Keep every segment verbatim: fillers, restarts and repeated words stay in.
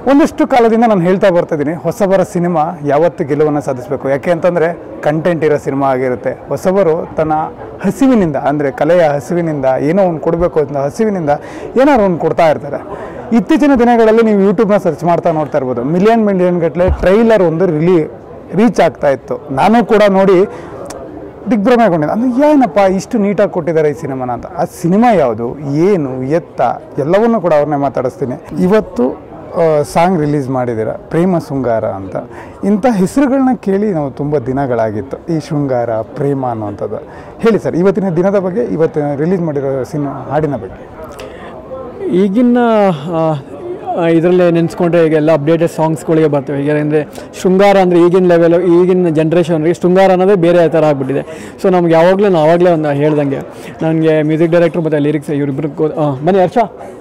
ಒಂದಷ್ಟು ಕಾಲದಿಂದ ನಾನು ಹೇಳ್ತಾ ಬರ್ತಾಯಿದ್ದೀನಿ, ಹೊಸಬರ ಸಿನಿಮಾ ಯಾವತ್ತು ಗೆಲುವನ್ನು ಸಾಧಿಸಬೇಕು. ಯಾಕೆ ಅಂತಂದರೆ ಕಂಟೆಂಟ್ ಇರೋ ಸಿನಿಮಾ ಆಗಿರುತ್ತೆ. ಹೊಸಬರು ತನ್ನ ಹಸಿವಿನಿಂದ, ಅಂದರೆ ಕಲೆಯ ಹಸಿವಿನಿಂದ ಏನೋ ಒಂದು ಕೊಡಬೇಕು ಅಂತ ಹಸಿವಿನಿಂದ ಏನಾದ್ರು ಒಂದು ಕೊಡ್ತಾ ಇರ್ತಾರೆ. ಇತ್ತೀಚಿನ ದಿನಗಳಲ್ಲಿ ನೀವು ಯೂಟ್ಯೂಬ್ನ ಸರ್ಚ್ ಮಾಡ್ತಾ ನೋಡ್ತಾ ಇರ್ಬೋದು, ಮಿಲಿಯನ್ ಮಿಲಿಯನ್ ಗಟ್ಟಲೆ ಟ್ರೈಲರ್ ಒಂದು ರಿಲೀ ರೀಚ್ ಆಗ್ತಾ ಇತ್ತು. ನಾನು ಕೂಡ ನೋಡಿ ದಿಗ್ಭ್ರಮೆಗೊಂಡಿದ್ದೆ. ಅಂದರೆ ಏನಪ್ಪ ಇಷ್ಟು ನೀಟಾಗಿ ಕೊಟ್ಟಿದ್ದಾರೆ ಈ ಸಿನಿಮಾನ ಅಂತ. ಆ ಸಿನಿಮಾ ಯಾವುದು, ಏನು, ಎತ್ತ, ಎಲ್ಲವನ್ನೂ ಕೂಡ ಅವ್ರನ್ನೇ ಮಾತಾಡಿಸ್ತೀನಿ. ಇವತ್ತು ಸಾಂಗ್ ರಿಲೀಸ್ ಮಾಡಿದ್ದೀರ, ಪ್ರೇಮ ಶೃಂಗಾರ ಅಂತ. ಇಂಥ ಹೆಸರುಗಳನ್ನ ಕೇಳಿ ನಾವು ತುಂಬ ದಿನಗಳಾಗಿತ್ತು, ಈ ಶೃಂಗಾರ ಪ್ರೇಮ ಅನ್ನೋವಂಥದ್ದು. ಹೇಳಿ ಸರ್, ಇವತ್ತಿನ ದಿನದ ಬಗ್ಗೆ, ಇವತ್ತು ರಿಲೀಸ್ ಮಾಡಿರೋ ಸಿನಿಮಾ ಹಾಡಿನ ಬಗ್ಗೆ. ಈಗಿನ ಇದರಲ್ಲೇ ನೆನೆಸ್ಕೊಂಡ್ರೆ ಈಗ ಎಲ್ಲ ಅಪ್ಡೇಟೆಡ್ ಸಾಂಗ್ಸ್ಗಳಿಗೆ ಬರ್ತವೆ. ಈಗ ಅಂದರೆ ಶೃಂಗಾರ ಅಂದರೆ ಈಗಿನ ಲೆವೆಲು, ಈಗಿನ ಜನ್ರೇಷನ್ಗೆ ಶೃಂಗಾರ ಅನ್ನೋದೇ ಬೇರೆ ಥರ ಆಗಿಬಿಟ್ಟಿದೆ. ಸೊ ನಮ್ಗೆ ಯಾವಾಗಲೂ ನಾವು ಆವಾಗಲೇ ಒಂದು ಹೇಳ್ದಂಗೆ, ನನಗೆ ಮ್ಯೂಸಿಕ್ ಡೈರೆಕ್ಟ್ರು ಮತ್ತು ಲಿರಿಕ್ಸ್ ಇವರಿಬ್ಬರು ಬನ್ನಿ ಹರ್ಷ,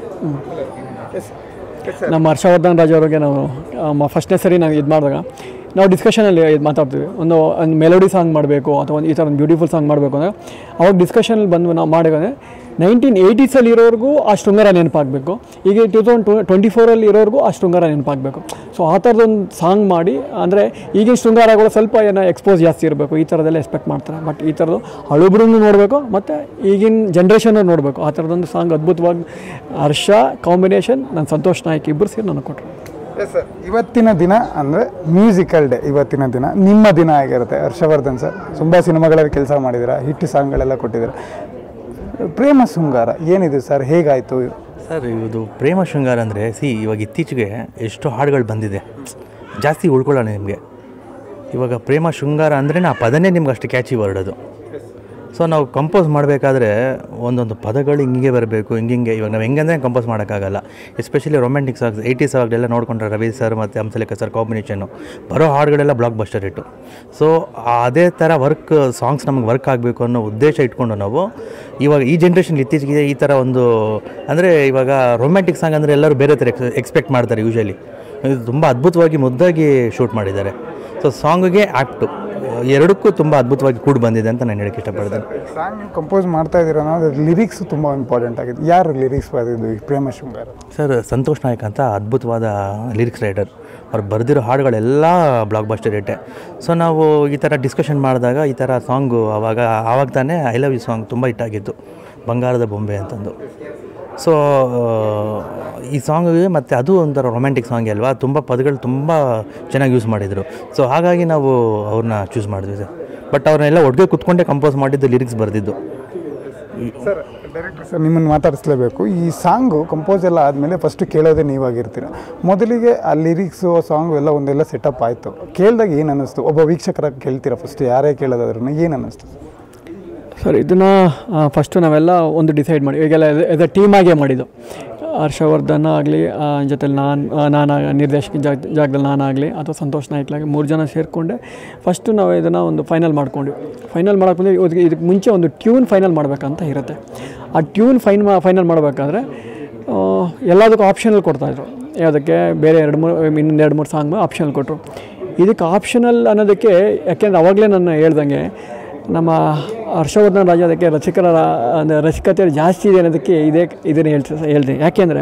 ನಮ್ಮ ಹರ್ಷವರ್ಧನ್ ರಾಜ್ ಅವ್ರಿಗೆ ನಾವು ಫಸ್ಟ್ನೇ ಸರಿ ನಾವು ಇದು ಮಾಡಿದಾಗ ನಾವು ಡಿಸ್ಕಷನಲ್ಲಿ ಇದು ಮಾತಾಡ್ತೀವಿ. ಒಂದು ಒಂದು ಮೆಲೋಡಿ ಸಾಂಗ್ ಮಾಡಬೇಕು ಅಥವಾ ಒಂದು ಈ ಥರ ಒಂದು ಬ್ಯೂಟಿಫುಲ್ ಸಾಂಗ್ ಮಾಡಬೇಕು ಅಂದರೆ ಅವಾಗ ಡಿಸ್ಕಷನಲ್ಲಿ ಬಂದು ನಾವು ಮಾಡಿದ್ರೆ ನೈನ್ಟೀನ್ ಏಯ್ಟೀಸಲ್ಲಿ ಇರೋರಿಗೂ ಆ ಶೃಂಗಾರ ನೆನಪಾಗಬೇಕು, ಈಗ ಟೂ ತೌಸಂಡ್ ಟು ಟ್ವೆಂಟಿ ಫೋರಲ್ಲಿ ಇರೋರಿಗೂ ಆ ಶೃಂಗಾರ ನೆನಪಾಗಬೇಕು. ಸೊ ಆ ಥರದೊಂದು ಸಾಂಗ್ ಮಾಡಿ, ಅಂದರೆ ಈಗಿನ ಶೃಂಗಾರಗಳು ಸ್ವಲ್ಪ ಏನೋ ಎಕ್ಸ್ಪೋಸ್ ಜಾಸ್ತಿ ಇರಬೇಕು, ಈ ಥರದ್ದೆಲ್ಲ ಎಕ್ಸ್ಪೆಕ್ಟ್ ಮಾಡ್ತಾರೆ. ಬಟ್ ಈ ಥರದ್ದು ಹಳುಬ್ರನ್ನು ನೋಡಬೇಕು ಮತ್ತು ಈಗಿನ ಜನ್ರೇಷನ್ನು ನೋಡಬೇಕು. ಆ ಥರದೊಂದು ಸಾಂಗ್ ಅದ್ಭುತವಾಗಿ ಹರ್ಷ ಕಾಂಬಿನೇಷನ್, ನಾನು ಸಂತೋಷ್ ನಾಯ್ಕ್ ಇಬ್ಬರು ಸೇರಿ ನನಗೆ ಕೊಟ್ಟರು. ಎಸ್ ಸರ್, ಇವತ್ತಿನ ದಿನ ಅಂದರೆ ಮ್ಯೂಸಿಕಲ್ ಡೇ. ಇವತ್ತಿನ ದಿನ ನಿಮ್ಮ ದಿನ ಆಗಿರುತ್ತೆ. ಹರ್ಷವರ್ಧನ್ ಸರ್ ತುಂಬ ಸಿನಿಮಾಗಳಲ್ಲಿ ಕೆಲಸ ಮಾಡಿದ್ದೀರಾ, ಹಿಟ್ ಸಾಂಗ್ಗಳೆಲ್ಲ ಕೊಟ್ಟಿದ್ದೀರಾ. ಪ್ರೇಮ ಶೃಂಗಾರ ಏನಿದೆ ಸರ್, ಹೇಗಾಯಿತು ಸರ್? ಇದು ಪ್ರೇಮ ಶೃಂಗಾರ ಅಂದರೆ ಸಿ ಇವಾಗ ಇತ್ತೀಚೆಗೆ ಎಷ್ಟು ಹಾಡುಗಳು ಬಂದಿದೆ, ಜಾಸ್ತಿ ಉಳ್ಕೊಳ್ಳೋಣ ನಿಮಗೆ. ಇವಾಗ ಪ್ರೇಮ ಶೃಂಗಾರ ಅಂದರೆ ಆ ಪದನೇ ನಿಮ್ಗೆ ಅಷ್ಟು ಕ್ಯಾಚಿ ವರ್ಡ್ ಅದು. ಸೊ ನಾವು ಕಂಪೋಸ್ ಮಾಡಬೇಕಾದ್ರೆ ಒಂದೊಂದು ಪದಗಳು ಹಿಂಗೆ ಬರಬೇಕು, ಹಿಂಗೆ. ಇವಾಗ ನಾವು ಹೆಂಗಂದರೆ ಕಂಪೋಸ್ ಮಾಡೋಕ್ಕಾಗಲ್ಲ. ಎಸ್ಪೆಷಲಿ ರೊಮ್ಯಾಂಟಿಕ್ ಸಾಂಗ್ಸ್ ಏಯ್ಟಿ ಸಾಂಗ್ಲೆಲ್ಲ ನೋಡಿಕೊಂಡ್ರೆ ರವಿ ಸರ್ ಮತ್ತು ಹಂಸಲೇಖ ಸರ್ ಕಾಂಬಿನೇಷನ್ನು ಬರೋ ಹಾಡುಗಳೆಲ್ಲ ಬ್ಲಾಕ್ ಬಸ್ಟರ್ ಇಟ್ಟು. ಸೊ ಅದೇ ಥರ ವರ್ಕ್ ಸಾಂಗ್ಸ್ ನಮಗೆ ವರ್ಕ್ ಆಗಬೇಕು ಅನ್ನೋ ಉದ್ದೇಶ ಇಟ್ಕೊಂಡು ನಾವು ಇವಾಗ ಈ ಜನ್ರೇಷನ್ ಇತ್ತೀಚೆಗೆ ಈ ಥರ ಒಂದು, ಅಂದರೆ ಇವಾಗ ರೊಮ್ಯಾಂಟಿಕ್ ಸಾಂಗ್ ಅಂದರೆ ಎಲ್ಲರೂ ಬೇರೆ ಥರ ಎಕ್ಸ್ ಎಕ್ಸ್ಪೆಕ್ಟ್ ಮಾಡ್ತಾರೆ ಯೂಶಲಿ. ಇದು ತುಂಬ ಅದ್ಭುತವಾಗಿ ಮುದ್ದಾಗಿ ಶೂಟ್ ಮಾಡಿದ್ದಾರೆ. ಸೊ ಸಾಂಗಿಗೆ ಆ್ಯಪ್ಟು ಎರಡಕ್ಕೂ ತುಂಬ ಅದ್ಭುತವಾಗಿ ಕೂಡ ಬಂದಿದೆ ಅಂತ ನಾನು ಹೇಳಕ್ಕೆ ಇಷ್ಟಪಡ್ತೇನೆ. ಸಾಂಗ್ ಕಂಪೋಸ್ ಮಾಡ್ತಾ ಇದ್ದೀರ ಅನ್ನೋದು ಲಿರಿಕ್ಸ್ ತುಂಬ ಇಂಪಾರ್ಟೆಂಟ್ ಆಗಿದೆ. ಯಾರು ಲಿರಿಕ್ಸ್ ಬರೆದಿದ್ದು ಈ ಪ್ರೇಮ ಶೃಂಗಾರ? ಸರ್ ಸಂತೋಷ್ ನಾಯ್ಕ್ ಅಂತ ಅದ್ಭುತವಾದ ಲಿರಿಕ್ಸ್ ರೈಟರ್. ಅವ್ರು ಬರೆದಿರೋ ಹಾಡುಗಳೆಲ್ಲ ಬ್ಲಾಕ್ ಬಸ್ಟರ್ ಹಿಟ್ಟೆ. ಸೊ ನಾವು ಈ ಥರ ಡಿಸ್ಕಷನ್ ಮಾಡಿದಾಗ ಈ ಥರ ಸಾಂಗು ಆವಾಗ ಆವಾಗ ತಾನೇ ಐ ಲವ್ ಯು ಸಾಂಗ್ ತುಂಬ ಹಿಟ್ಟಾಗಿತ್ತು, ಬಂಗಾರದ ಬೊಂಬೆ ಅಂತಂದು. ಸೊ ಈ ಸಾಂಗಿಗೆ ಮತ್ತು ಅದು ಒಂಥರ ರೊಮ್ಯಾಂಟಿಕ್ ಸಾಂಗ್ ಅಲ್ವಾ, ತುಂಬ ಪದಗಳು ತುಂಬ ಚೆನ್ನಾಗಿ ಯೂಸ್ ಮಾಡಿದರು. ಸೊ ಹಾಗಾಗಿ ನಾವು ಅವ್ರನ್ನ ಚೂಸ್ ಮಾಡಿದ್ವಿ ಸರ್. ಬಟ್ ಅವ್ರನ್ನೆಲ್ಲ ಒಟ್ಟಿಗೆ ಕುತ್ಕೊಂಡೇ ಕಂಪೋಸ್ ಮಾಡಿದ್ದು, ಲಿರಿಕ್ಸ್ ಬರೆದಿದ್ದು. ಸರ್ ಡೈರೆಕ್ಟರ್ ಸರ್, ನಿಮ್ಮನ್ನು ಮಾತಾಡಿಸ್ಲೇಬೇಕು. ಈ ಸಾಂಗು ಕಂಪೋಸ್ ಎಲ್ಲ ಆದಮೇಲೆ ಫಸ್ಟು ಕೇಳೋದೇ ನೀವಾಗಿರ್ತೀರ. ಮೊದಲಿಗೆ ಆ ಲಿರಿಕ್ಸು ಸಾಂಗು ಎಲ್ಲ ಒಂದೆಲ್ಲ ಸೆಟಪ್ ಆಯಿತು, ಕೇಳಿದಾಗ ಏನು ಅನ್ನಿಸ್ತು? ಒಬ್ಬ ವೀಕ್ಷಕರಾಗಿ ಕೇಳ್ತೀರಾ ಫಸ್ಟ್, ಯಾರೇ ಕೇಳೋದಾದ್ರೂ ಏನು ಅನ್ನಿಸ್ತು ಸರ್? ಇದನ್ನು ಫಸ್ಟು ನಾವೆಲ್ಲ ಒಂದು ಡಿಸೈಡ್ ಮಾಡಿ, ಈಗೆಲ್ಲ ಎಸ್ ಎ ಟೀಮಾಗೇ ಮಾಡಿದ್ದು. ಹರ್ಷವರ್ಧನ್ ಆಗಲಿ, ಜೊತೆಲಿ ನಾನು ನಾನು ನಿರ್ದೇಶಕ ಜಾಗ ಜಾಗದಲ್ಲಿ ನಾನಾಗಲಿ ಅಥವಾ ಸಂತೋಷ್ ನಾಯ್ಕಲಾಗಲಿ ಮೂರು ಜನ ಸೇರಿಕೊಂಡೆ ಫಸ್ಟು ನಾವು ಇದನ್ನು ಒಂದು ಫೈನಲ್ ಮಾಡ್ಕೊಂಡ್ವಿ. ಫೈನಲ್ ಮಾಡೋಕ್ಕೆ ಬಂದರೆ ಇದಕ್ಕೆ ಇದಕ್ಕೆ ಮುಂಚೆ ಒಂದು ಟ್ಯೂನ್ ಫೈನಲ್ ಮಾಡಬೇಕಂತ ಇರುತ್ತೆ. ಆ ಟ್ಯೂನ್ ಫೈನ್ ಫೈನಲ್ ಮಾಡಬೇಕಾದ್ರೆ ಎಲ್ಲದಕ್ಕೂ ಆಪ್ಷನಲ್ ಕೊಡ್ತಾಯಿದ್ರು. ಯಾವುದಕ್ಕೆ ಬೇರೆ ಎರಡು ಮೂರು ಇನ್ನೊಂದು ಎರಡು ಮೂರು ಸಾಂಗ್ ಆಪ್ಷನಲ್ ಕೊಟ್ಟರು. ಇದಕ್ಕೆ ಆಪ್ಷನಲ್ ಅನ್ನೋದಕ್ಕೆ ಯಾಕೆಂದರೆ ಆವಾಗಲೇ ನಾನು ಹೇಳ್ದಂಗೆ ನಮ್ಮ ಹರ್ಷವರ್ಧನ್ ರಾಜ ಅದಕ್ಕೆ ರಸಿಕರ ಅಂದರೆ ರಸಿಕತೆ ಜಾಸ್ತಿ ಇದೆ ಅನ್ನೋದಕ್ಕೆ ಇದೇ ಇದನ್ನು ಹೇಳ್ತಿ ಹೇಳ್ತೀನಿ ಯಾಕೆಂದರೆ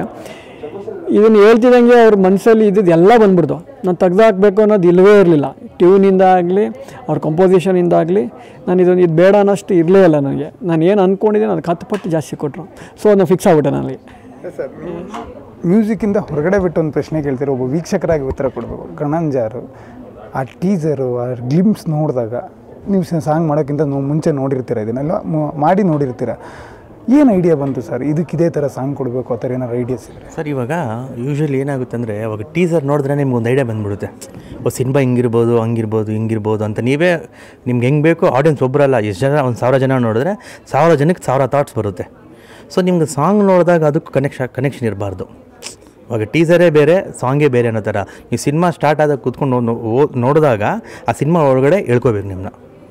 ಇದನ್ನು ಹೇಳ್ತಿದ್ದಂಗೆ ಅವ್ರ ಮನಸ್ಸಲ್ಲಿ ಇದ್ದಿದ್ದು ಎಲ್ಲ ಬಂದ್ಬಿಡ್ತು. ನಾನು ತೆಗ್ದಾಕಬೇಕು ಅನ್ನೋದು ಇಲ್ಲವೇ ಇರಲಿಲ್ಲ. ಟ್ಯೂನಿಂದ ಆಗಲಿ ಅವ್ರ ಕಂಪೋಸಿಷನಿಂದ ಆಗಲಿ ನಾನು ಇದೊಂದು ಇದು ಬೇಡ ಅನ್ನೋಷ್ಟು ಇರಲೇ ಇಲ್ಲ ನನಗೆ. ನಾನು ಏನು ಅಂದ್ಕೊಂಡಿದ್ದೀನಿ ಅದಕ್ಕೆ ಹತ್ತು ಪಟ್ಟು ಜಾಸ್ತಿ ಕೊಟ್ಟರು. ಸೊ ನಾನು ಫಿಕ್ಸ್ ಆಗ್ಬಿಟ್ಟೆ ನನಗೆ. ಸರ್, ಮ್ಯೂಸಿಕ್ಕಿಂದ ಹೊರಗಡೆ ಬಿಟ್ಟು ಒಂದು ಪ್ರಶ್ನೆ ಕೇಳ್ತೀರ, ಒಬ್ಬ ವೀಕ್ಷಕರಾಗಿ ಉತ್ತರ ಕೊಡಬೇಕು. ಕಣಂಜಾರು ಆ ಟೀಸರು ಆ ಗ್ಲಿಮ್ಸ್ ನೋಡಿದಾಗ ನೀವು ಸಾಂಗ್ ಮಾಡೋಕ್ಕಿಂತ ಮುಂಚೆ ನೋಡಿರ್ತೀರ, ಇದನ್ನೆಲ್ಲ ಮಾಡಿ ನೋಡಿರ್ತೀರ. ಏನು ಐಡಿಯಾ ಬಂತು ಸರ್ ಇದಕ್ಕೆ ಇದೇ ಥರ ಸಾಂಗ್ ಕೊಡಬೇಕು ಆ ಥರ ಏನಾರು ಐಡಿಯಾಸ್ ಇದೆ ಸರ್? ಇವಾಗ ಯೂಶ್ವಲಿ ಏನಾಗುತ್ತೆ ಅಂದರೆ ಅವಾಗ ಟೀಸರ್ ನೋಡಿದ್ರೆ ನಿಮ್ಗೆ ಒಂದು ಐಡಿಯಾ ಬಂದುಬಿಡುತ್ತೆ. ಓ ಸಿನಿಮಾ ಹಿಂಗಿರ್ಬೋದು, ಹಂಗಿರ್ಬೋದು, ಹಿಂಗಿರ್ಬೋದು ಅಂತ ನೀವೇ ನಿಮ್ಗೆ ಹೆಂಗೆ ಬೇಕು. ಆಡಿಯನ್ಸ್ ಒಬ್ಬರಲ್ಲ, ಎಷ್ಟು ಜನ, ಒಂದು ಸಾವಿರ ಜನ ನೋಡಿದ್ರೆ ಸಾವಿರ ಜನಕ್ಕೆ ಸಾವಿರ ಥಾಟ್ಸ್ ಬರುತ್ತೆ. ಸೊ ನಿಮ್ಗೆ ಸಾಂಗ್ ನೋಡಿದಾಗ ಅದಕ್ಕೆ ಕನೆಕ್ಷನ್ ಕನೆಕ್ಷನ್ ಇರಬಾರ್ದು. ಇವಾಗ ಟೀಸರೇ ಬೇರೆ, ಸಾಂಗೇ ಬೇರೆ ಅನ್ನೋ ಥರ ನೀವು ಸಿನಿಮಾ ಸ್ಟಾರ್ಟ್ ಆದಾಗ ಕೂತ್ಕೊಂಡು ನೋಡಿದಾಗ ಆ ಸಿನಿಮಾ ಒಳಗಡೆ ಹೇಳ್ಕೋಬೇಕು ನಿಮ್ಮನ್ನ.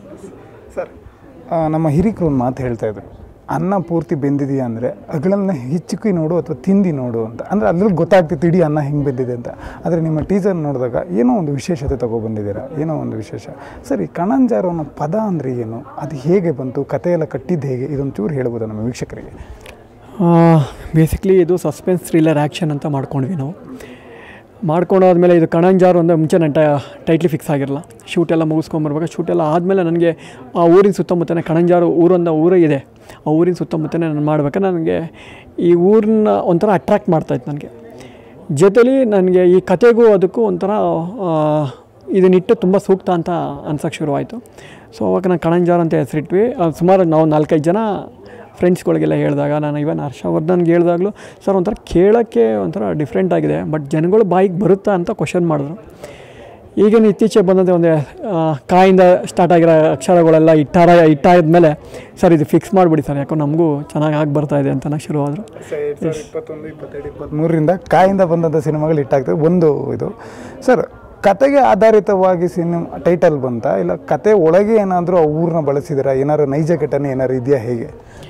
ಸರ್, ನಮ್ಮ ಹಿರಿಕರು ಒಂದು ಮಾತು ಹೇಳ್ತಾಯಿದ್ರು, ಅನ್ನ ಪೂರ್ತಿ ಬೆಂದಿದೆಯಾ ಅಂದರೆ ಅಗಳನ್ನ ಹಿಚ್ಚುಕಿ ನೋಡು ಅಥವಾ ತಿಂದು ನೋಡು ಅಂತ. ಅಂದರೆ ಅದ್ರಲ್ಲಿ ಗೊತ್ತಾಗ್ತಿತ್ತು ಇಡೀ ಅನ್ನ ಹೆಂಗೆ ಬೆಂದಿದೆ ಅಂತ. ಆದರೆ ನಿಮ್ಮ ಟೀಸರ್ ನೋಡಿದಾಗ ಏನೋ ಒಂದು ವಿಶೇಷತೆ ತೊಗೊಬಂದಿದ್ದೀರಾ, ಏನೋ ಒಂದು ವಿಶೇಷ. ಸರಿ, ಕಣಂಜಾರು ಅನ್ನೋ ಪದ ಅಂದರೆ ಏನು, ಅದು ಹೇಗೆ ಬಂತು, ಕಥೆಯೆಲ್ಲ ಕಟ್ಟಿದ್ದು ಹೇಗೆ, ಇದೊಂದು ಚೂರು ಹೇಳ್ಬೋದು ನಮ್ಮ ವೀಕ್ಷಕರಿಗೆ? ಬೇಸಿಕ್ಲಿ ಇದು ಸಸ್ಪೆನ್ಸ್ ಥ್ರಿಲ್ಲರ್ ಆ್ಯಕ್ಷನ್ ಅಂತ ಮಾಡ್ಕೊಂಡ್ವಿ ನಾವು. ಮಾಡ್ಕೊಂಡಾದ್ಮೇಲೆ ಇದು ಕಣಂಜಾರು ಅಂದರೆ ಮುಂಚೆ ನನ್ನ ಟೈಟ್ಲಿ ಫಿಕ್ಸ್ ಆಗಿರಲ್ಲ. ಶೂಟೆಲ್ಲ ಮುಗಿಸ್ಕೊಂಬರ್ಬೇಕು. ಶೂಟೆಲ್ಲ ಆದಮೇಲೆ ನನಗೆ ಆ ಊರಿನ ಸುತ್ತಮುತ್ತನೇ ಕಣಂಜಾರು ಊರೊಂದು ಊರೇ ಇದೆ. ಆ ಊರಿನ ಸುತ್ತಮುತ್ತನೇ ನಾನು ಮಾಡ್ಬೇಕಾದ್ರೆ ನನಗೆ ಈ ಊರನ್ನ ಒಂಥರ ಅಟ್ರ್ಯಾಕ್ಟ್ ಮಾಡ್ತಾಯಿತ್ತು ನನಗೆ. ಜೊತೆಲಿ ನನಗೆ ಈ ಕತೆಗೂ ಅದಕ್ಕೂ ಒಂಥರ ಇದನ್ನಿಟ್ಟು ತುಂಬ ಸೂಕ್ತ ಅಂತ ಅನ್ಸೋಕ್ಕೆ ಶುರುವಾಯಿತು. ಸೊ ಅವಾಗ ನಾನು ಕಣಂಜಾರು ಅಂತ ಹೆಸರಿಟ್ವಿ. ಸುಮಾರು ನಾವು ನಾಲ್ಕೈದು ಜನ ಫ್ರೆಂಡ್ಸ್ಗಳಿಗೆಲ್ಲ ಹೇಳಿದಾಗ, ನಾನು ಇವನ್ ಹರ್ಷವರ್ಧನ್ಗೆ ಹೇಳಿದಾಗಲೂ ಸರ್ ಒಂಥರ ಕೇಳೋಕ್ಕೆ ಒಂಥರ ಡಿಫ್ರೆಂಟ್ ಆಗಿದೆ, ಬಟ್ ಜನಗಳು ಬಾಯಿಗೆ ಬರುತ್ತಾ ಅಂತ ಕ್ವಶನ್ ಮಾಡಿದ್ರು. ಈಗೇನು ಇತ್ತೀಚೆಗೆ ಬಂದಂತೆ ಒಂದು ಕಾಯಿಂದ ಸ್ಟಾರ್ಟ್ ಆಗಿರೋ ಅಕ್ಷರಗಳೆಲ್ಲ ಇಟ್ಟಾರ ಇಟ್ಟಾದ್ಮೇಲೆ ಸರ್ ಇದು ಫಿಕ್ಸ್ ಮಾಡಿಬಿಡಿ ಸರ್, ಯಾಕೋ ನಮಗೂ ಚೆನ್ನಾಗಿ ಆಗಿ ಬರ್ತಾಯಿದೆ ಅಂತ ಶುರುವಾದರು. ಇಪ್ಪತ್ತೊಂದು ಇಪ್ಪತ್ತೆರಡು ಇಪ್ಪತ್ತ್ಮೂರರಿಂದ ಕಾಯಿಂದ ಬಂದಂಥ ಸಿನಿಮಾಗಳು ಹಿಟ್ಟಾಗ್ತದೆ. ಒಂದು ಇದು ಸರ್, ಕತೆಗೆ ಆಧಾರಿತವಾಗಿ ಸಿನಿಮಾ ಟೈಟಲ್ ಬಂತ, ಇಲ್ಲ ಕತೆ ಒಳಗೆ ಏನಾದರೂ ಆ ಊರನ್ನ ಬಳಸಿದಿರಾ? ಏನಾದ್ರು ನೈಜ ಘಟನೆ ಏನಾದ್ರು ಇದೆಯಾ? ಹೇಗೆ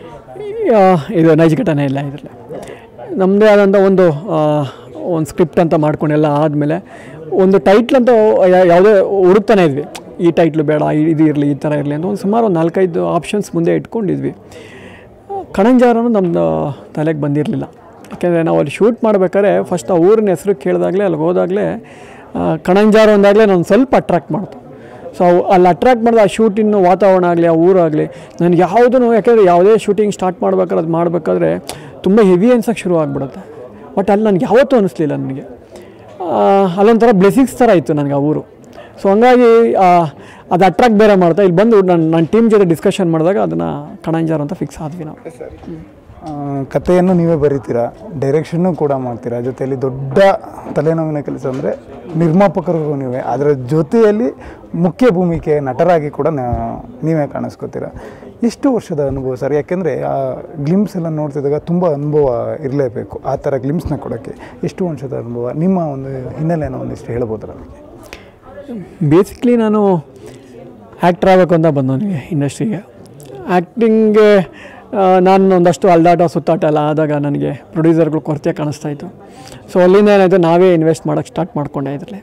ಇದು ನೈಜ ಘಟನೆ ಇಲ್ಲ ಇದರಲ್ಲಿ. ನಮ್ಮದೇ ಆದಂಥ ಒಂದು ಒಂದು ಸ್ಕ್ರಿಪ್ಟ್ ಅಂತ ಮಾಡ್ಕೊಂಡೆಲ್ಲ ಆದಮೇಲೆ ಒಂದು ಟೈಟ್ಲ್ ಅಂತ ಯಾವುದೇ ಹುಡುಕ್ತಾನೆ ಇದ್ವಿ. ಈ ಟೈಟ್ಲು ಬೇಡ, ಇದು ಇರಲಿ, ಈ ಥರ ಇರಲಿ ಅಂತ ಒಂದು ಸುಮಾರು ಒಂದು ನಾಲ್ಕೈದು ಆಪ್ಷನ್ಸ್ ಮುಂದೆ ಇಟ್ಕೊಂಡಿದ್ವಿ. ಕಣಂಜಾರನು ನಮ್ಮದು ತಲೆಗೆ ಬಂದಿರಲಿಲ್ಲ. ಯಾಕೆಂದರೆ ನಾವು ಅಲ್ಲಿ ಶೂಟ್ ಮಾಡಬೇಕಾದ್ರೆ ಫಸ್ಟ್ ಆ ಊರಿನ ಹೆಸರು ಕೇಳಿದಾಗಲೇ, ಅಲ್ಲಿಗೆ ಹೋದಾಗಲೇ ಕಣಂಜಾರು ಅಂದಾಗಲೇ ನಾನು ಸ್ವಲ್ಪ ಅಟ್ರ್ಯಾಕ್ಟ್ ಮಾಡ್ತು. ಸೊ ಅಲ್ಲಿ ಅಟ್ರ್ಯಾಕ್ಟ್ ಮಾಡಿದ ಆ ಶೂಟಿನ ವಾತಾವರಣ ಆಗಲಿ, ಆ ಊರಾಗಲಿ ನನಗೆ ಯಾವುದೂ, ಯಾಕೆಂದರೆ ಯಾವುದೇ ಶೂಟಿಂಗ್ ಸ್ಟಾರ್ಟ್ ಮಾಡ್ಬೇಕಾದ್ರೆ ಅದು ಮಾಡಬೇಕಾದ್ರೆ ತುಂಬ ಹೆವಿ ಅನ್ಸೋಕ್ಕೆ ಶುರು ಆಗಿಬಿಡುತ್ತೆ. ಬಟ್ ಅಲ್ಲಿ ನನಗೆ ಯಾವತ್ತೂ ಅನ್ನಿಸ್ಲಿಲ್ಲ. ನನಗೆ ಅಲ್ಲೊಂಥರ ಬ್ಲೆಸ್ಸಿಂಗ್ಸ್ ಥರ ಇತ್ತು ನನಗೆ ಆ ಊರು. ಸೊ ಹಂಗಾಗಿ ಅದು ಅಟ್ರ್ಯಾಕ್ಟ್ ಬೇರೆ ಮಾಡ್ತಾ ಇಲ್ಲಿ ಬಂದು ನನ್ನ ನನ್ನ ಟೀಮ್ ಜೊತೆ ಡಿಸ್ಕಷನ್ ಮಾಡಿದಾಗ ಅದನ್ನು ಕಣಂಜಾರು ಅಂತ ಫಿಕ್ಸ್ ಆದ್ವಿ ನಾವು. ಕಥೆಯನ್ನು ನೀವೇ ಬರೀತೀರಾ, ಡೈರೆಕ್ಷನ್ನು ಕೂಡ ಮಾಡ್ತೀರಾ, ಜೊತೆಯಲ್ಲಿ ದೊಡ್ಡ ತಲೆನೋವಿನ ಕೆಲಸ ಅಂದರೆ ನಿರ್ಮಾಪಕರಿಗೂ ನೀವೇ, ಅದರ ಜೊತೆಯಲ್ಲಿ ಮುಖ್ಯ ಭೂಮಿಕೆ ನಟರಾಗಿ ಕೂಡ ನೀವೇ ಕಾಣಿಸ್ಕೋತೀರ. ಎಷ್ಟು ವರ್ಷದ ಅನುಭವ ಸರ್? ಯಾಕೆಂದರೆ ಆ ಗ್ಲಿಮ್ಸ್ ಎಲ್ಲ ನೋಡ್ತಿದ್ದಾಗ ತುಂಬ ಅನುಭವ ಇರಲೇಬೇಕು ಆ ಥರ ಗ್ಲಿಮ್ಸ್ನ ಕೊಡೋಕ್ಕೆ. ಎಷ್ಟು ವರ್ಷದ ಅನುಭವ? ನಿಮ್ಮ ಒಂದು ಹಿನ್ನೆಲೆಯನ್ನು ಒಂದಿಷ್ಟು ಹೇಳ್ಬೋದರ ನಮಗೆ? ಬೇಸಿಕ್ಲಿ ನಾನು ಆ್ಯಕ್ಟ್ರ್ ಆಗಬೇಕು ಅಂತ ಬಂದವನಿಗೆ ಇಂಡಸ್ಟ್ರಿಗೆ. ಆ್ಯಕ್ಟಿಂಗ್ಗೆ ನಾನು ಒಂದಷ್ಟು ಅಲ್ದಾಟ ಸುತ್ತಾಟ ಎಲ್ಲ ಆದಾಗ ನನಗೆ ಪ್ರೊಡ್ಯೂಸರ್ಗಳು ಕೊರತೆ ಕಾಣಿಸ್ತಾಯಿತ್ತು. ಸೊ ಅಲ್ಲಿಂದ ಏನಾಯಿತು, ನಾವೇ ಇನ್ವೆಸ್ಟ್ ಮಾಡೋಕ್ಕೆ ಸ್ಟಾರ್ಟ್ ಮಾಡ್ಕೊಂಡೆ. ಇದರಲ್ಲಿ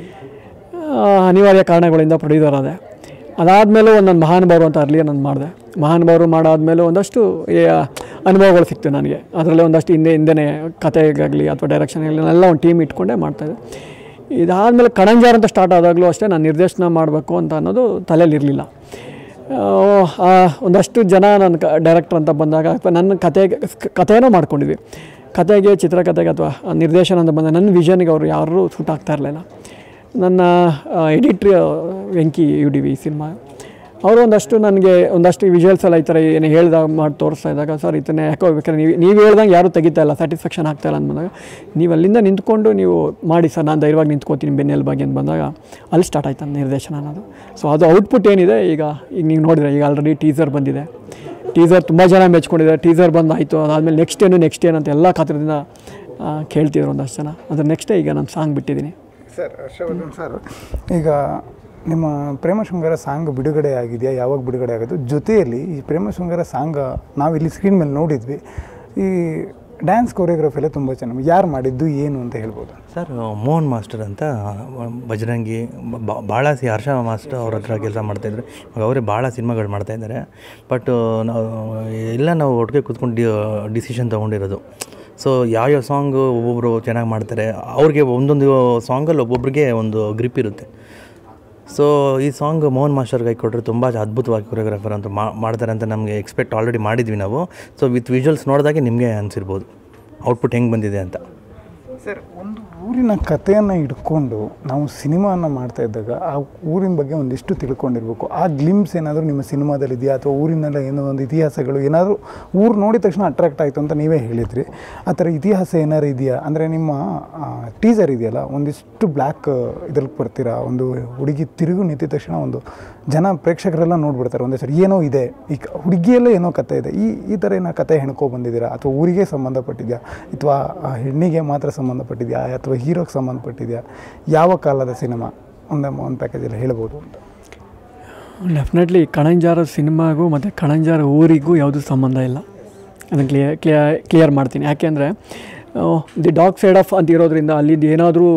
ಅನಿವಾರ್ಯ ಕಾರಣಗಳಿಂದ ಪ್ರೊಡ್ಯೂಸರ್ ಆದೆ. ಅದಾದಮೇಲೂ ಒಂದೊಂದು ಮಹಾನುಭಾವರು ಅಂತ ಅರ್ಲಿ ನಾನು ಮಾಡಿದೆ. ಮಹಾನುಭಾವರು ಮಾಡಾದಮೇಲೆ ಒಂದಷ್ಟು ಅನುಭವಗಳು ಸಿಕ್ತು ನನಗೆ. ಅದರಲ್ಲೇ ಒಂದಷ್ಟು ಹಿಂದೆ ಹಿಂದೆ ಕತೆಗಾಗಲಿ ಅಥವಾ ಡೈರೆಕ್ಷನ್ಗಾಗಲಿ ಎಲ್ಲ ಒಂದು ಟೀಮ್ ಇಟ್ಕೊಂಡೇ ಮಾಡ್ತಾಯಿದ್ದೆ. ಇದಾದಮೇಲೆ ಕಣಂಜಾರು ಅಂತ ಸ್ಟಾರ್ಟ್ ಆದಾಗಲೂ ಅಷ್ಟೇ ನಾನು ನಿರ್ದೇಶನ ಮಾಡಬೇಕು ಅಂತ ಅನ್ನೋದು ತಲೆಯಲ್ಲಿರಲಿಲ್ಲ. ಒಂದಷ್ಟು ಜನ ನನ್ನ ಕ ಡೈರೆಕ್ಟರ್ ಅಂತ ಬಂದಾಗ ಅಥವಾ ನನ್ನ ಕತೆಗೆ ಕಥೆನೂ ಮಾಡ್ಕೊಂಡಿದ್ವಿ. ಕತೆಗೆ, ಚಿತ್ರಕಥೆಗೆ ಅಥವಾ ನಿರ್ದೇಶನ ಅಂತ ಬಂದಾಗ ನನ್ನ ವಿಷನ್ಗೆ ಅವರು ಯಾರೂ ಸೂಟ್ ಆಗ್ತಾ ಇರಲಿಲ್ಲ. ನನ್ನ editor Venki U D V cinema ಅವರು ಒಂದಷ್ಟು ನನಗೆ ಒಂದಷ್ಟು ವಿಜುವಲ್ಸ್ ಎಲ್ಲ ಈ ಥರ ಏನು ಹೇಳ್ದಾಗ ಮಾಡಿ ತೋರಿಸ್ತಾ ಇದ್ದಾಗ, ಸರ್ ಇದನ್ನೇ ಯಾಕೋ ಬೇಕಾದ್ರೆ ನೀವು ನೀವು ಹೇಳ್ದಂಗೆ ಯಾರೂ ತೆಗಿತಾ ಇಲ್ಲ, ಸ್ಯಾಟಿಸ್ಫ್ಯಾಕ್ಷನ್ ಆಗ್ತಾಯಿಲ್ಲ ಅಂತ ಬಂದಾಗ, ನೀವು ಅಲ್ಲಿಂದ ನಿಂತ್ಕೊಂಡು ನೀವು ಮಾಡಿ ಸರ್, ನಾನು ಧೈರ್ಯವಾಗಿ ನಿಂತ್ಕೋತೀನಿ ಬೆನ್ನೆಲ್ ಬಗ್ಗೆ ಅಂತ ಬಂದಾಗ ಅಲ್ಲಿ ಸ್ಟಾರ್ಟ್ ಆಯ್ತು ನನ್ನ ನಿರ್ದೇಶನ ಅನ್ನೋದು. ಸೊ ಅದು ಔಟ್ಪುಟ್ ಏನಿದೆ ಈಗ ಈಗ ನೀವು ನೋಡಿದ್ರೆ ಈಗ ಆಲ್ರೆಡಿ ಟೀಸರ್ ಬಂದಿದೆ. ಟೀಸರ್ ತುಂಬ ಜನ ಮೆಚ್ಕೊಂಡಿದ್ದಾರೆ. ಟೀಸರ್ ಬಂದಾಯಿತು, ಅದಾದಮೇಲೆ ನೆಕ್ಸ್ಟ್ ಏನು ನೆಕ್ಸ್ಟ್ ಏನು ಅಂತ ಎಲ್ಲ ಖಾತ್ರದಿಂದ ಕೇಳ್ತಿದ್ರು ಒಂದಷ್ಟು ಜನ. ಅದ್ರ ನೆಕ್ಸ್ಟೇ ಈಗ ನಾನು ಸಾಂಗ್ ಬಿಟ್ಟಿದ್ದೀನಿ. ಸರ್ ಹರ್ಷವರ್ಧನ್ ಸರ್, ಈಗ ನಿಮ್ಮ ಪ್ರೇಮ ಶೃಂಗಾರ ಸಾಂಗ್ ಬಿಡುಗಡೆ ಆಗಿದೆಯಾ? ಯಾವಾಗ ಬಿಡುಗಡೆ ಆಗೋದು? ಜೊತೆಯಲ್ಲಿ ಈ ಪ್ರೇಮ ಶೃಂಗಾರ ಸಾಂಗ್ ನಾವಿಲ್ಲಿ ಸ್ಕ್ರೀನ್ ಮೇಲೆ ನೋಡಿದ್ವಿ. ಈ ಡ್ಯಾನ್ಸ್ ಕೊರಿಯೋಗ್ರಫಿ ಎಲ್ಲ ತುಂಬ ಚೆನ್ನಾಗಿ ಯಾರು ಮಾಡಿದ್ದು ಏನು ಅಂತ ಹೇಳ್ಬೋದು ಸರ್? ಮೋಹನ್ ಮಾಸ್ಟರ್ ಅಂತ ಬಜರಂಗಿ, ಭಾಳ ಸಿ ಹರ್ಷ ಮಾಸ್ಟರ್ ಅವ್ರ ಹತ್ರ ಕೆಲಸ ಮಾಡ್ತಾಯಿದ್ರು. ಇವಾಗ ಅವರೇ ಭಾಳ ಸಿನಿಮಾಗಳು ಮಾಡ್ತಾಯಿದ್ದಾರೆ. ಬಟ್ ನಾವು ಎಲ್ಲ ನಾವು ಒಟ್ಟಿಗೆ ಕೂತ್ಕೊಂಡು ಡಿ ಡಿಸಿಷನ್ ತೊಗೊಂಡಿರೋದು. ಸೊ ಯಾವ್ಯಾವ ಸಾಂಗು ಒಬ್ಬೊಬ್ಬರು ಚೆನ್ನಾಗಿ ಮಾಡ್ತಾರೆ, ಅವ್ರಿಗೆ ಒಂದೊಂದು ಸಾಂಗಲ್ಲಿ ಒಬ್ಬೊಬ್ರಿಗೆ ಒಂದು ಗ್ರಿಪ್ ಇರುತ್ತೆ. ಸೊ ಈ ಸಾಂಗ್ ಮೋಹನ್ ಮಾಸ್ಟರ್ ಕೈ ಕೊಟ್ಟರೆ ತುಂಬ ಅದ್ಭುತವಾಗಿ ಕೊರಿಯೋಗ್ರಾಫರ್ ಅಂತ ಮಾಡ್ತಾರೆ ಅಂತ ನಮಗೆ ಎಕ್ಸ್ಪೆಕ್ಟ್ ಆಲ್ರೆಡಿ ಮಾಡಿದ್ವಿ ನಾವು. ಸೊ ವಿತ್ ವಿಜುವಲ್ಸ್ ನೋಡಿದಾಗೆ ನಿಮಗೆ ಅನಿಸಿರ್ಬೋದು ಔಟ್ಪುಟ್ ಹೆಂಗೆ ಬಂದಿದೆ ಅಂತ. ಸರ್, ಒಂದು ಊರಿನ ಕಥೆಯನ್ನು ಇಟ್ಕೊಂಡು ನಾವು ಸಿನಿಮಾನ ಮಾಡ್ತಾ ಇದ್ದಾಗ ಆ ಊರಿನ ಬಗ್ಗೆ ಒಂದಿಷ್ಟು ತಿಳ್ಕೊಂಡಿರ್ಬೇಕು. ಆ ಗ್ಲಿಮ್ಸ್ ಏನಾದರೂ ನಿಮ್ಮ ಸಿನಿಮಾದಲ್ಲಿ ಇದೆಯಾ? ಅಥವಾ ಊರಿನೆಲ್ಲ ಏನೋ ಒಂದು ಇತಿಹಾಸಗಳು ಏನಾದರೂ ಊರು ನೋಡಿದ ತಕ್ಷಣ ಅಟ್ರಾಕ್ಟ್ ಆಯಿತು ಅಂತ ನೀವೇ ಹೇಳಿದ್ರಿ. ಆ ಥರ ಇತಿಹಾಸ ಏನಾದ್ರು ಇದೆಯಾ? ಅಂದರೆ ನಿಮ್ಮ ಟೀಸರ್ ಇದೆಯಲ್ಲ, ಒಂದಿಷ್ಟು ಬ್ಲ್ಯಾಕ್ ಇದ್ರಲ್ಲಿ ಬರ್ತೀರಾ, ಒಂದು ಹುಡುಗಿ ತಿರುಗು ನಿಂತಿದ ತಕ್ಷಣ ಒಂದು ಜನ ಪ್ರೇಕ್ಷಕರೆಲ್ಲ ನೋಡ್ಬಿಡ್ತಾರೆ ಒಂದೇ ಸರಿ, ಏನೋ ಇದೆ ಈ ಹುಡುಗಿಯಲ್ಲೇ ಏನೋ ಕತೆ ಇದೆ. ಈ ಈ ಥರ ಏನೋ ಕತೆ ಹೆಣ್ಕೊ ಬಂದಿದ್ದೀರಾ? ಅಥವಾ ಊರಿಗೆ ಸಂಬಂಧಪಟ್ಟಿದೆಯಾ, ಅಥವಾ ಹೆಣ್ಣಿಗೆ ಮಾತ್ರ ಸಂಬಂಧಪಟ್ಟಿದೆಯಾ, ಅಥವಾ ಹೀರೋಗೆ ಸಂಬಂಧಪಟ್ಟಿದೆಯಾ? ಯಾವ ಕಾಲದ ಸಿನಿಮಾ ಒಂದು ಒಂದು ಪ್ಯಾಕೇಜಲ್ಲಿ ಹೇಳ್ಬೋದು ಅಂತ? ಡೆಫಿನೆಟ್ಲಿ ಕಣಂಜಾರ ಸಿನಿಮಾಗೂ ಮತ್ತು ಕಣಂಜಾರ ಊರಿಗೂ ಯಾವುದೂ ಸಂಬಂಧ ಇಲ್ಲ. ಅದನ್ನು ಕ್ಲಿಯರ್ ಕ್ಲಿಯರ್ ಕ್ಲಿಯರ್ ಮಾಡ್ತೀನಿ. ಯಾಕೆಂದರೆ ದಿ ಡಾರ್ಕ್ ಸೈಡ್ ಆಫ್ ಅಂತ ಇರೋದ್ರಿಂದ ಅಲ್ಲಿದ್ದು ಏನಾದರೂ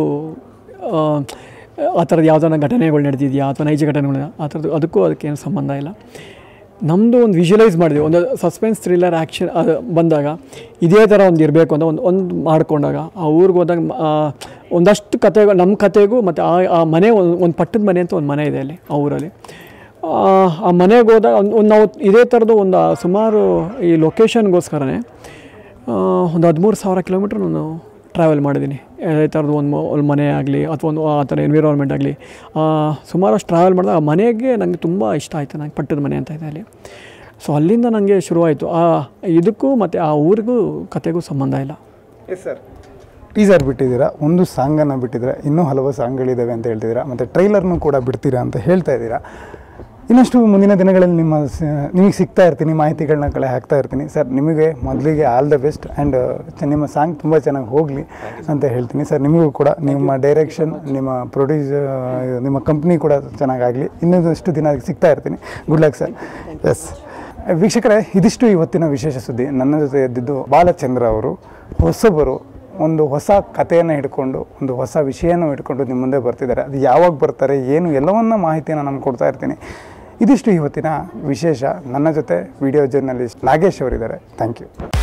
ಆ ಥರದ್ದು ಯಾವುದಾರ ಘಟನೆಗಳು ನಡೆದಿದೆಯಾ ಅಥವಾ ನೈಜ ಘಟನೆಗಳು ಆ ಥರದ್ದು ಅದಕ್ಕೂ ಅದಕ್ಕೇನು ಸಂಬಂಧ ಇಲ್ಲ. ನಮ್ಮದು ಒಂದು ವಿಜುವಲೈಸ್ ಮಾಡಿದ್ವಿ. ಒಂದು ಸಸ್ಪೆನ್ಸ್ ಥ್ರಿಲ್ಲರ್ ಆ್ಯಕ್ಷನ್ ಅದು ಬಂದಾಗ ಇದೇ ಥರ ಒಂದು ಇರಬೇಕು ಅಂತ ಒಂದು ಒಂದು ಮಾಡ್ಕೊಂಡಾಗ ಆ ಊರಿಗೆ ಹೋದಾಗ ಒಂದಷ್ಟು ಕತೆಗಳು ನಮ್ಮ ಕತೆಗೂ ಮತ್ತು ಆ ಆ ಮನೆ ಒಂದು ಒಂದು ಪಟ್ಟದ ಮನೆ ಅಂತ ಒಂದು ಮನೆ ಇದೆ ಅಲ್ಲಿ ಆ ಊರಲ್ಲಿ. ಆ ಮನೆಗೆ ಹೋದಾಗ ಒಂದು ನಾವು ಇದೇ ಥರದ್ದು ಒಂದು ಸುಮಾರು ಈ ಲೊಕೇಶನ್ಗೋಸ್ಕರನೇ ಒಂದು ಹದಿಮೂರು ಸಾವಿರ ಕಿಲೋಮೀಟ್ರ್ ನಾನು ಟ್ರಾವೆಲ್ ಮಾಡಿದ್ದೀನಿ. ಇದೇ ಥರದ್ದು ಒಂದು ಒಂದು ಮನೆ ಆಗಲಿ ಅಥವಾ ಒಂದು ಆ ಥರ ಎನ್ವಿರಾನ್ಮೆಂಟ್ ಆಗಲಿ ಸುಮಾರಷ್ಟು ಟ್ರಾವೆಲ್ ಮಾಡಿದಾಗ ಆ ಮನೆಗೆ ನನಗೆ ತುಂಬ ಇಷ್ಟ ಆಯಿತು. ನನಗೆ ಪಟ್ಟದ ಮನೆ ಅಂತ ಇದೆ ಅಲ್ಲಿ. ಸೊ ಅಲ್ಲಿಂದ ನನಗೆ ಶುರುವಾಯಿತು. ಆ ಇದಕ್ಕೂ ಮತ್ತು ಆ ಊರಿಗೂ ಕತೆಗೂ ಸಂಬಂಧ ಇಲ್ಲ. ಎಸ್ ಸರ್, ಟೀಸರ್ ಬಿಟ್ಟಿದ್ದೀರಾ, ಒಂದು ಸಾಂಗನ್ನು ಬಿಟ್ಟಿದ್ದೀರಾ, ಇನ್ನೂ ಹಲವು ಸಾಂಗ್ಗಳಿದ್ದಾವೆ ಅಂತ ಹೇಳ್ತಿದ್ದೀರಾ, ಮತ್ತು ಟ್ರೈಲರ್ನೂ ಕೂಡ ಬಿಡ್ತೀರಾ ಅಂತ ಹೇಳ್ತಾ ಇದ್ದೀರಾ. ಇನ್ನಷ್ಟು ಮುಂದಿನ ದಿನಗಳಲ್ಲಿ ನಿಮ್ಮ ನಿಮಗೆ ಸಿಗ್ತಾ ಇರ್ತೀನಿ, ಮಾಹಿತಿಗಳನ್ನ ಕಳೆ ಹಾಕ್ತಾ ಇರ್ತೀನಿ. ಸರ್, ನಿಮಗೆ ಮೊದಲಿಗೆ ಆಲ್ ದ ಬೆಸ್ಟ್ ಆ್ಯಂಡ್ ನಿಮ್ಮ ಸಾಂಗ್ ತುಂಬ ಚೆನ್ನಾಗಿ ಹೋಗಲಿ ಅಂತ ಹೇಳ್ತೀನಿ. ಸರ್, ನಿಮಗೂ ಕೂಡ ನಿಮ್ಮ ಡೈರೆಕ್ಷನ್, ನಿಮ್ಮ ಪ್ರೊಡ್ಯೂಸ್, ನಿಮ್ಮ ಕಂಪ್ನಿ ಕೂಡ ಚೆನ್ನಾಗಾಗಲಿ. ಇನ್ನೊಂದಷ್ಟು ದಿನ ಅದಕ್ಕೆ ಸಿಗ್ತಾ ಇರ್ತೀನಿ. Good luck sir. ಎಸ್ ವೀಕ್ಷಕರೇ, ಇದಿಷ್ಟು ಇವತ್ತಿನ ವಿಶೇಷ ಸುದ್ದಿ. ನನ್ನ ಜೊತೆ ಎದ್ದಿದ್ದು ಬಾಲಚಂದ್ರ ಅವರು. ಹೊಸಬರು ಒಂದು ಹೊಸ ಕಥೆಯನ್ನು ಹಿಡ್ಕೊಂಡು, ಒಂದು ಹೊಸ ವಿಷಯನೂ ಹಿಡ್ಕೊಂಡು ನಿಮ್ಮ ಮುಂದೆ ಬರ್ತಿದ್ದಾರೆ. ಅದು ಯಾವಾಗ ಬರ್ತಾರೆ, ಏನು, ಎಲ್ಲವನ್ನ ಮಾಹಿತಿಯನ್ನು ನಾನು ಕೊಡ್ತಾ ಇರ್ತೀನಿ. ಇದಿಷ್ಟು ಇವತ್ತಿನ ವಿಶೇಷ. ನನ್ನ ಜೊತೆ ವಿಡಿಯೋ ಜರ್ನಲಿಸ್ಟ್ ನಾಗೇಶ್ ಅವರಿದ್ದಾರೆ. Thank you.